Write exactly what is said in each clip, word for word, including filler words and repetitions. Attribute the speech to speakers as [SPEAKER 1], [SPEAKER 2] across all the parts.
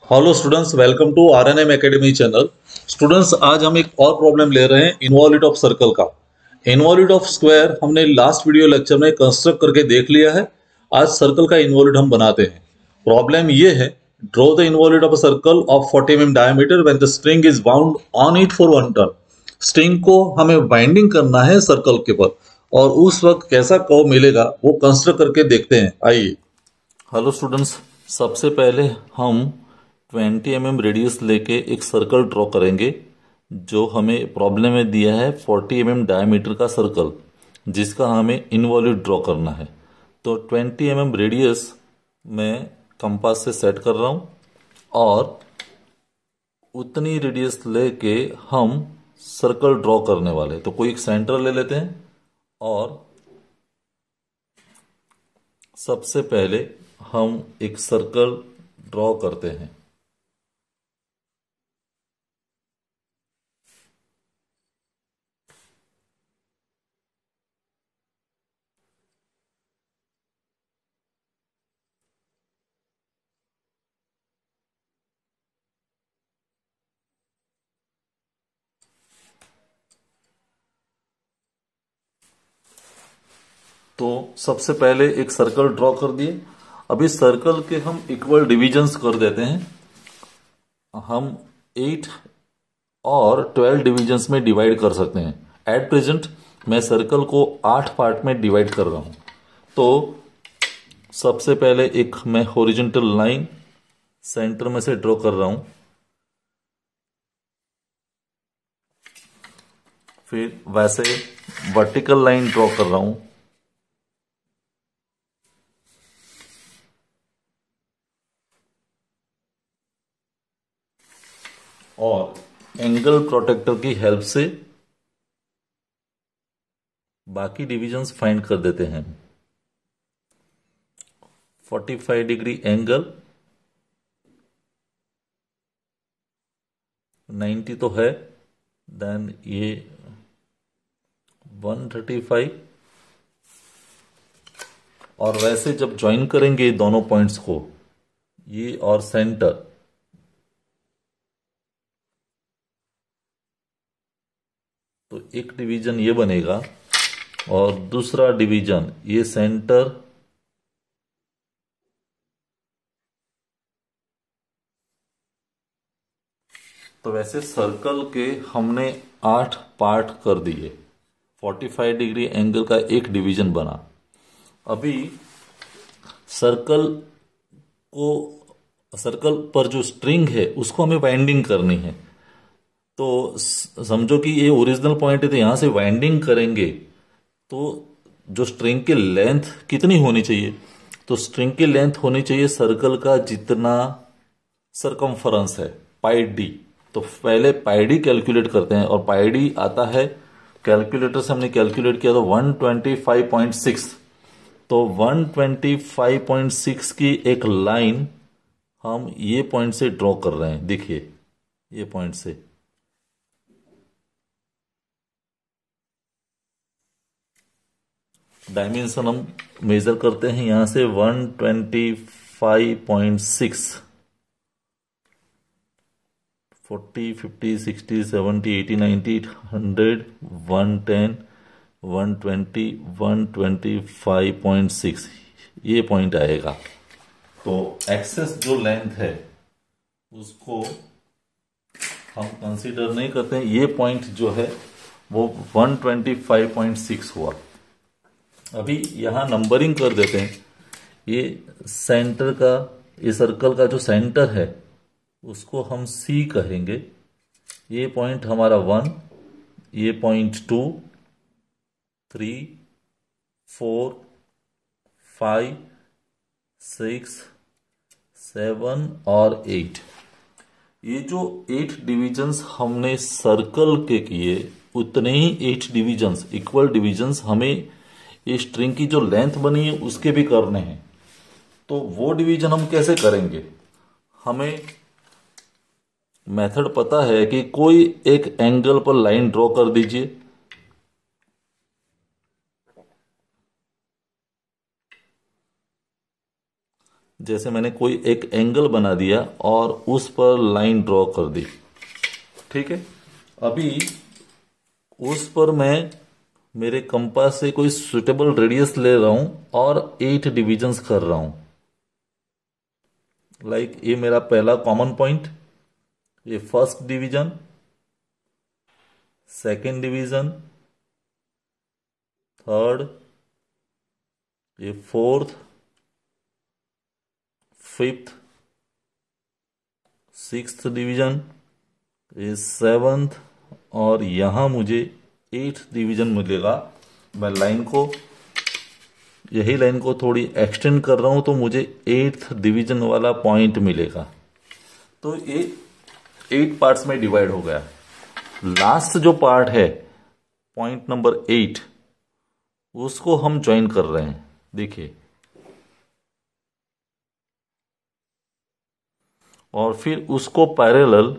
[SPEAKER 1] Hello students, welcome to R N M academy channel. Students, आज हम एक और प्रॉब्लम ले रहे हैं इनवॉल्यूट ऑफ सर्कल का। इनवॉल्यूट ऑफ स्क्वायर हमने लास्ट वीडियो लेक्चर में कंस्ट्रक्ट करके देख लिया है। आज सर्कल का इनवॉल्यूट हम बनाते हैं। प्रॉब्लम ये है, draw the involute of a circle of forty M m diameter when the string is bound on it for one turn. String को हमें बाइंडिंग करना है सर्कल के पर, और उस वक्त कैसा कर्व मिलेगा वो कंस्ट्रक्ट करके देखते हैं। आइए।
[SPEAKER 2] हेलो स्टूडेंट्स, सबसे पहले हम ट्वेंटी एम एम रेडियस लेके एक सर्कल ड्रॉ करेंगे जो हमें प्रॉब्लम में दिया है। फोर्टी एम एम डायमीटर का सर्कल जिसका हमें इनवॉल्यूट ड्रॉ करना है। तो ट्वेंटी एम एम रेडियस मैं कंपास से सेट कर रहा हूँ और उतनी रेडियस लेके हम सर्कल ड्रॉ करने वाले। तो कोई एक सेंटर ले लेते हैं और सबसे पहले हम एक सर्कल ड्रॉ करते हैं। तो सबसे पहले एक सर्कल ड्रॉ कर दिए। अभी सर्कल के हम इक्वल डिविजन्स कर देते हैं। हम एट और ट्वेल्व डिविजन्स में डिवाइड कर सकते हैं। एट प्रेजेंट मैं सर्कल को आठ पार्ट में डिवाइड कर रहा हूं। तो सबसे पहले एक मैं हॉरिजॉन्टल लाइन सेंटर में से ड्रॉ कर रहा हूं। फिर वैसे वर्टिकल लाइन ड्रॉ कर रहा हूं। और एंगल प्रोटेक्टर की हेल्प से बाकी डिविजन्स फाइंड कर देते हैं। Forty five degree angle, ninety तो है, देन ये वन थर्टी फाइव। और वैसे जब ज्वाइन करेंगे दोनों पॉइंट्स को, ये और सेंटर, तो एक डिवीजन ये बनेगा और दूसरा डिवीजन ये सेंटर तो वैसे सर्कल के हमने आठ पार्ट कर दिए। फोर्टी फाइव डिग्री एंगल का एक डिवीजन बना। अभी सर्कल को सर्कल पर जो स्ट्रिंग है उसको हमें वाइंडिंग करनी है। तो समझो कि ये ओरिजिनल पॉइंट है, तो यहां से वाइंडिंग करेंगे तो जो स्ट्रिंग की लेंथ कितनी होनी चाहिए? तो स्ट्रिंग की लेंथ होनी चाहिए सर्कल का जितना सरकमफरेंस है, पाई डी। तो पहले पाई डी कैलकुलेट करते हैं और पाई डी आता है, कैलकुलेटर से हमने कैलकुलेट किया तो one twenty five point six. तो one twenty five point six की एक लाइन हम ये पॉइंट से ड्रॉ कर रहे हैं। देखिए, ये पॉइंट से डायमेंशन हम मेजर करते हैं यहां से one twenty five point six. Forty, fifty, sixty, seventy, eighty, ninety, hundred, one ten, one twenty, one twenty five point six, ये पॉइंट आएगा। तो एक्सेस जो लेंथ है उसको हम कंसीडर नहीं करते हैं। ये पॉइंट जो है वो one twenty five point six हुआ। अभी यहां नंबरिंग कर देते हैं। ये सेंटर का, ये सर्कल का जो सेंटर है उसको हम सी कहेंगे। ये पॉइंट हमारा वन, ये point two, three, four, five, six, seven और एट। ये जो एट डिविजन्स हमने सर्कल के किए, उतने ही एट डिविजन्स, इक्वल डिविजन्स हमें ये स्ट्रिंग की जो लेंथ बनी है उसके भी करने हैं। तो वो डिवीजन हम कैसे करेंगे? हमें मेथड पता है कि कोई एक एंगल पर लाइन ड्रॉ कर दीजिए। जैसे मैंने कोई एक एंगल बना दिया और उस पर लाइन ड्रॉ कर दी, ठीक है। अभी उस पर मैं मेरे कंपास से कोई सुटेबल रेडियस ले रहा हूं और एट डिविजन्स कर रहा हूं। लाइक like, ये मेरा पहला कॉमन पॉइंट, ये first division, second division, third, ये फोर्थ, फिफ्थ, सिक्स्थ डिवीजन, ये सेवंथ, और यहां मुझे एट्थ डिवीजन मिलेगा। मैं लाइन को, यही लाइन को थोड़ी एक्सटेंड कर रहा हूं तो मुझे एट्थ डिवीजन वाला पॉइंट मिलेगा। तो ये एट पार्ट्स में डिवाइड हो गया। लास्ट जो पार्ट है पॉइंट नंबर एट, उसको हम ज्वाइन कर रहे हैं। देखिए, और फिर उसको पैरेलल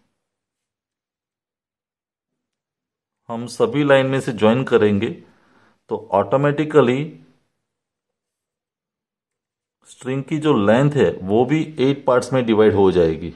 [SPEAKER 2] हम सभी लाइन में से ज्वाइन करेंगे तो ऑटोमेटिकली स्ट्रिंग की जो लेंथ है वो भी एट पार्ट्स में डिवाइड हो जाएगी।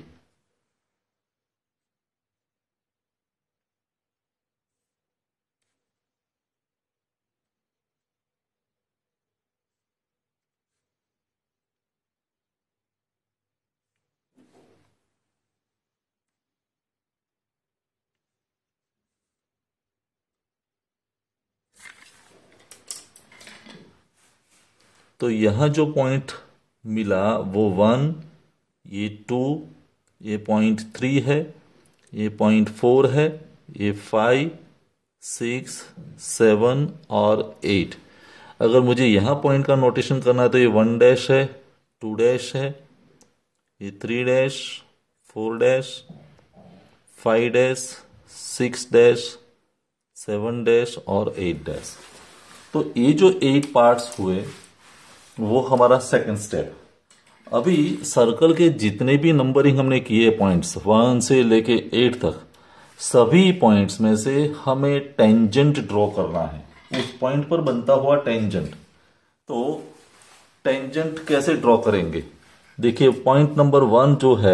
[SPEAKER 2] तो यहां जो पॉइंट मिला वो वन, ये टू, ये पॉइंट थ्री है, ये पॉइंट फोर है, ये फाइव, सिक्स, सेवन और एट। अगर मुझे यहां पॉइंट का नोटेशन करना है तो ये वन डैश है, टू डैश है, ये three dash, four dash, five dash, six dash, seven dash और एट डैश। तो ये जो एट पार्ट्स हुए वो हमारा सेकंड स्टेप। अभी सर्कल के जितने भी नंबरिंग हमने किए पॉइंट्स वन से लेके एट तक, सभी पॉइंट्स में से हमें टेंजेंट ड्रॉ करना है, उस पॉइंट पर बनता हुआ टेंजेंट। तो टेंजेंट कैसे ड्रॉ करेंगे? देखिए, पॉइंट नंबर वन जो है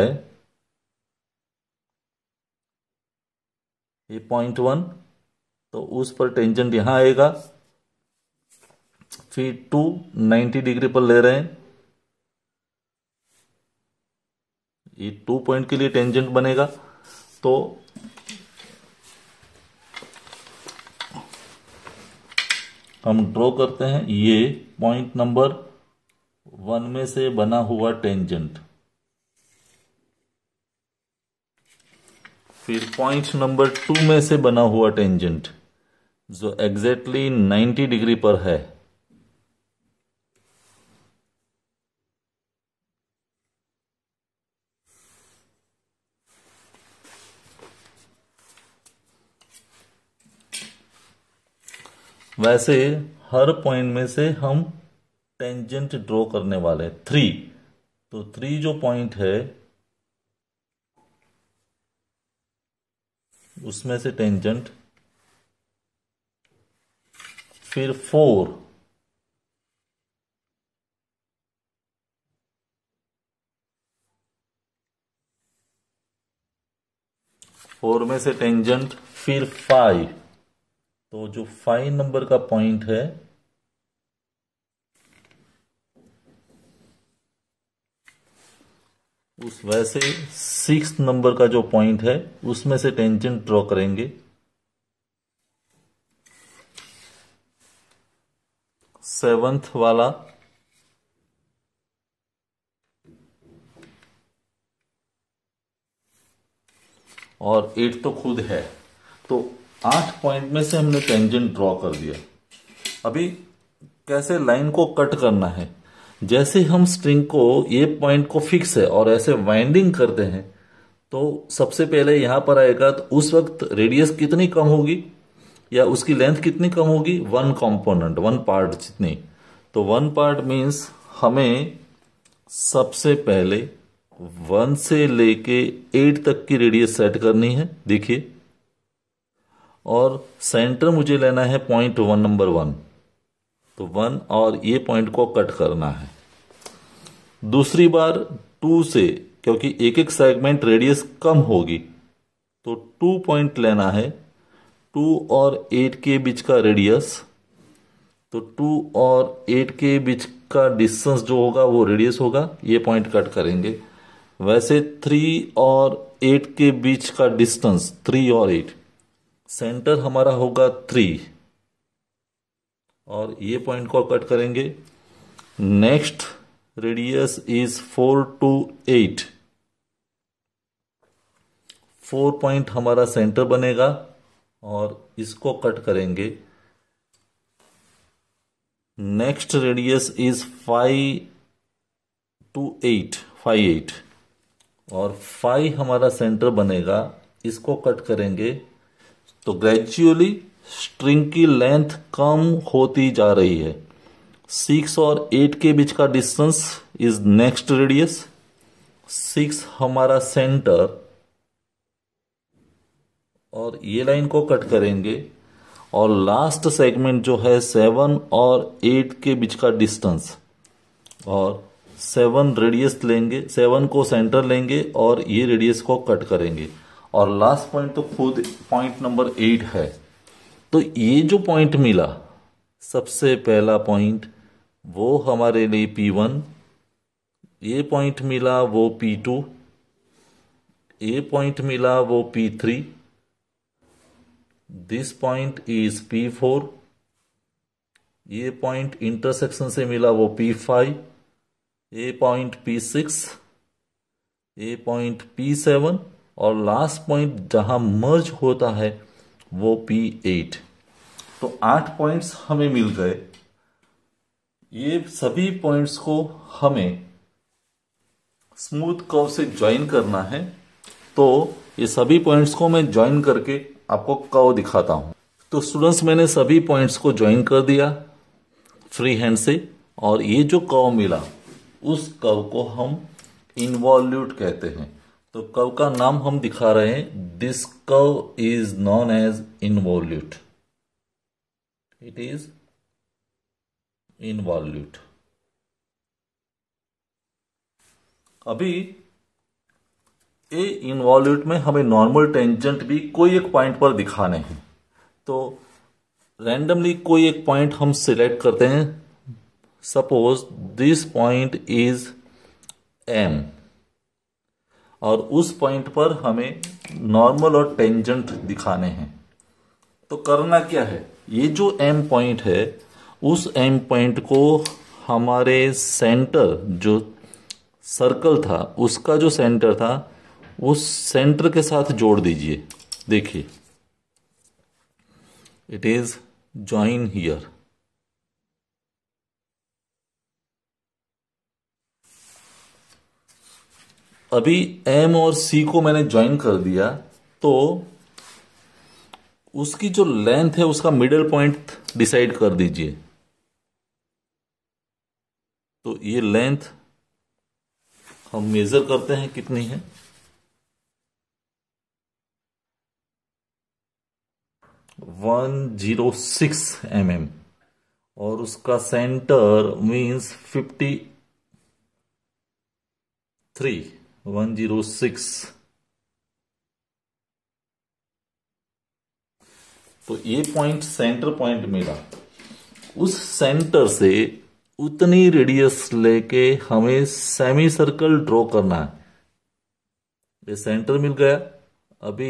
[SPEAKER 2] ये पॉइंट वन, तो उस पर टेंजेंट यहां आएगा। फिर टू नाइन्टी डिग्री पर ले रहे हैं, ये टू पॉइंट के लिए टेंजेंट बनेगा। तो हम ड्रॉ करते हैं ये पॉइंट नंबर वन में से बना हुआ टेंजेंट। फिर पॉइंट नंबर टू में से बना हुआ टेंजेंट जो एग्जैक्टली नाइन्टी डिग्री पर है। वैसे हर पॉइंट में से हम टेंजेंट ड्रॉ करने वाले हैं। थ्री, तो थ्री जो पॉइंट है उसमें से टेंजेंट। फिर फोर, फोर में से टेंजेंट। फिर फाइव, तो जो फाइव नंबर का पॉइंट है उस वैसे सिक्स नंबर का जो पॉइंट है उसमें से टेंजेंट ड्रॉ करेंगे। सेवंथ वाला, और एट तो खुद है। तो आठ पॉइंट में से हमने टेंजेंट ड्रॉ कर दिया। अभी कैसे लाइन को कट करना है? जैसे हम स्ट्रिंग को, ये पॉइंट को फिक्स है और ऐसे वाइंडिंग करते हैं तो सबसे पहले यहां पर आएगा, तो उस वक्त रेडियस कितनी कम होगी या उसकी लेंथ कितनी कम होगी? वन कंपोनेंट, वन पार्ट जितनी। तो वन पार्ट मीन्स हमें सबसे पहले वन से लेके एट तक की रेडियस सेट करनी है। देखिए, और सेंटर मुझे लेना है पॉइंट वन नंबर वन। तो वन और ये पॉइंट को कट करना है। दूसरी बार टू से, क्योंकि एक एक सेगमेंट रेडियस कम होगी, तो टू पॉइंट लेना है। टू और एट के बीच का रेडियस, तो टू और एट के बीच का डिस्टेंस जो होगा वो रेडियस होगा, ये पॉइंट कट करेंगे। वैसे थ्री और एट के बीच का डिस्टेंस, थ्री और एट, सेंटर हमारा होगा थ्री, और ये पॉइंट को कट करेंगे। Next radius is four to eight, four point हमारा सेंटर बनेगा और इसको कट करेंगे। Next radius is five to eight, five eight, और फाइव हमारा सेंटर बनेगा, इसको कट करेंगे। तो ग्रेजुअली स्ट्रिंग की लेंथ कम होती जा रही है। सिक्स और एट के बीच का distance is next radius, six हमारा सेंटर, और ये लाइन को कट करेंगे। और लास्ट सेगमेंट जो है सेवन और एट के बीच का डिस्टेंस, और सेवन रेडियस लेंगे, सेवन को सेंटर लेंगे और ये रेडियस को कट करेंगे। और लास्ट पॉइंट तो खुद पॉइंट नंबर एट है। तो ये जो पॉइंट मिला, सबसे पहला पॉइंट, वो हमारे लिए पी वन, ये पॉइंट मिला वो पी टू, ये पॉइंट मिला वो P three, this point is P four, ये पॉइंट इंटरसेक्शन से मिला वो पी फाइव, ये पॉइंट पी सिक्स, ये पॉइंट पी सेवन, और लास्ट पॉइंट जहां मर्ज होता है वो पी एट। तो आठ पॉइंट्स हमें मिल गए। ये सभी पॉइंट्स को हमें स्मूथ कर्व से ज्वाइन करना है। तो ये सभी पॉइंट्स को मैं ज्वाइन करके आपको कर्व दिखाता हूं। तो स्टूडेंट्स, मैंने सभी पॉइंट्स को ज्वाइन कर दिया फ्री हैंड से, और ये जो कर्व मिला उस कर्व को हम इनवॉल्यूट कहते हैं। तो कर्व का नाम हम दिखा रहे हैं, this curve is known as involute, it is involute. अभी ए इनवॉल्यूट में हमें नॉर्मल टेंजेंट भी कोई एक पॉइंट पर दिखाने हैं। तो रैंडमली कोई एक पॉइंट हम सिलेक्ट करते हैं। Suppose this point is M, और उस पॉइंट पर हमें नॉर्मल और टेंजेंट दिखाने हैं। तो करना क्या है, ये जो एम पॉइंट है उस एम पॉइंट को हमारे सेंटर, जो सर्कल था उसका जो सेंटर था, उस सेंटर के साथ जोड़ दीजिए। देखिए, इट इज जॉइन हियर। अभी एम और सी को मैंने ज्वाइन कर दिया, तो उसकी जो लेंथ है उसका मिडिल पॉइंट डिसाइड कर दीजिए। तो ये लेंथ हम मेजर करते हैं कितनी है। One zero six M M, और उसका centre means fifty three, one zero six. तो ये पॉइंट सेंटर पॉइंट मिला। उस सेंटर से उतनी रेडियस लेके हमें सेमी सर्कल ड्रॉ करना है। ये सेंटर मिल गया। अभी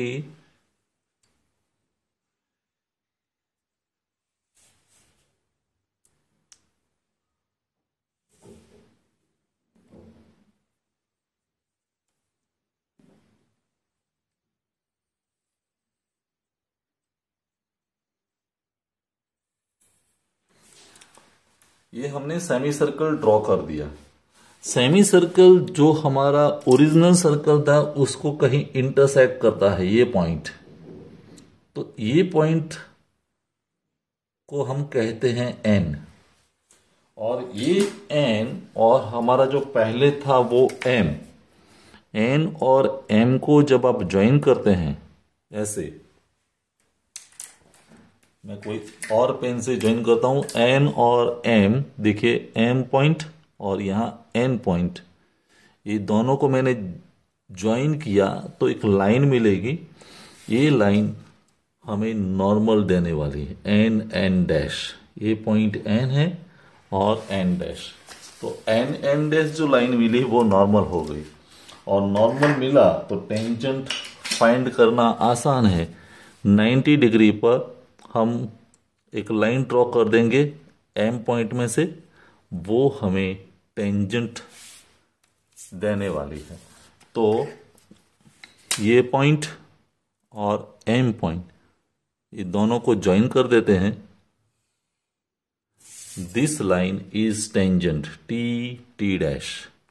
[SPEAKER 2] ये हमने सेमी सर्कल ड्रॉ कर दिया। सेमी सर्कल जो हमारा ओरिजिनल सर्कल था उसको कहीं इंटरसेक्ट करता है ये पॉइंट। तो ये पॉइंट को हम कहते हैं एन, और ये एन और हमारा जो पहले था वो एम, एन और एम को जब आप ज्वाइन करते हैं ऐसे, मैं कोई और पेन से ज्वाइन करता हूं, एन और एम, देखिए एम पॉइंट और यहाँ एन पॉइंट, ये दोनों को मैंने ज्वाइन किया तो एक लाइन मिलेगी। ये लाइन हमें नॉर्मल देने वाली है, एन एन डैश। ये पॉइंट एन है और एन डैश, तो एन एन डैश जो लाइन मिली वो नॉर्मल हो गई। और नॉर्मल मिला तो टेंजेंट फाइंड करना आसान है। नाइन्टी डिग्री पर हम एक लाइन ड्रॉ कर देंगे एम पॉइंट में से, वो हमें टेंजेंट देने वाली है। तो ये पॉइंट और एम पॉइंट, ये दोनों को ज्वाइन कर देते हैं। This line is tangent T T dash.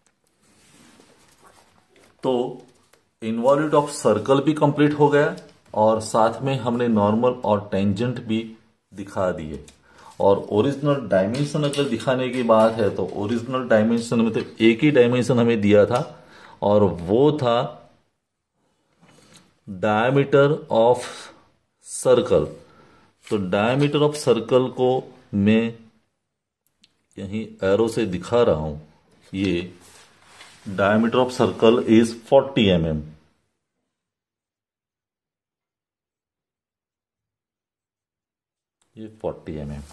[SPEAKER 2] तो इनवॉल्यूट ऑफ सर्कल भी कंप्लीट हो गया और साथ में हमने नॉर्मल और टेंजेंट भी दिखा दिए। और ओरिजिनल डायमेंशन अगर दिखाने की बात है तो ओरिजिनल डायमेंशन में तो एक ही डायमेंशन हमें दिया था और वो था डायमीटर ऑफ सर्कल। तो डायमीटर ऑफ सर्कल को मैं यहीं एरो से दिखा रहा हूं। ये diameter of circle is forty M M. ये फोर्टी एम एम।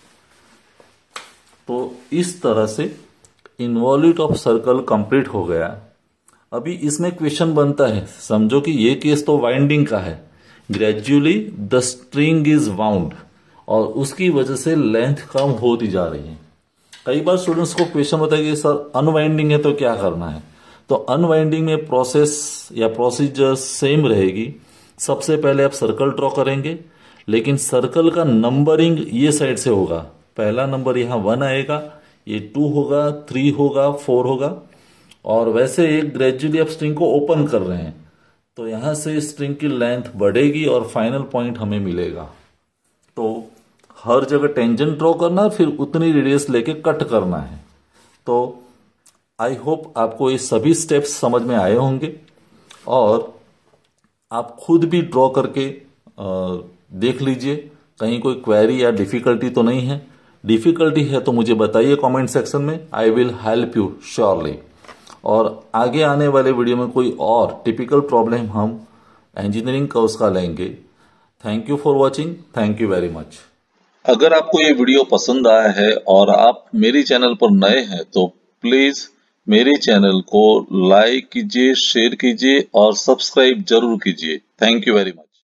[SPEAKER 2] तो इस तरह से इनवॉल्यूट ऑफ सर्कल कंप्लीट हो गया। अभी इसमें क्वेश्चन बनता है, समझो कि ये केस तो वाइंडिंग का है। Gradually the string is wound और उसकी वजह से लेंथ कम होती जा रही है। कई बार स्टूडेंट्स को क्वेश्चन होता है कि सर अनवाइंडिंग है तो क्या करना है। तो अनवाइंडिंग में प्रोसेस या प्रोसीजर सेम रहेगी। सबसे पहले आप सर्कल ड्रॉ करेंगे, लेकिन सर्कल का नंबरिंग ये साइड से होगा। पहला नंबर यहाँ वन आएगा, ये टू होगा, थ्री होगा, फोर होगा। और वैसे एक ग्रेजुअली आप स्ट्रिंग को ओपन कर रहे हैं तो यहां से स्ट्रिंग की लेंथ बढ़ेगी और फाइनल पॉइंट हमें मिलेगा। तो हर जगह टेंजेंट ड्रॉ करना, फिर उतनी रेडियस लेके कट करना है। तो आई होप आपको ये सभी स्टेप्स समझ में आए होंगे और आप खुद भी ड्रॉ करके आ, देख लीजिए कहीं कोई क्वेरी या डिफिकल्टी तो नहीं है। डिफिकल्टी है तो मुझे बताइए कमेंट सेक्शन में, I will help you surely. और आगे आने वाले वीडियो में कोई और टिपिकल प्रॉब्लम हम इंजीनियरिंग का उसका लेंगे। Thank you for watching, thank you very much.
[SPEAKER 1] अगर आपको ये वीडियो पसंद आया है और आप मेरी चैनल पर नए हैं तो प्लीज मेरे चैनल को लाइक कीजिए, शेयर कीजिए और सब्सक्राइब जरूर कीजिए। Thank you very much.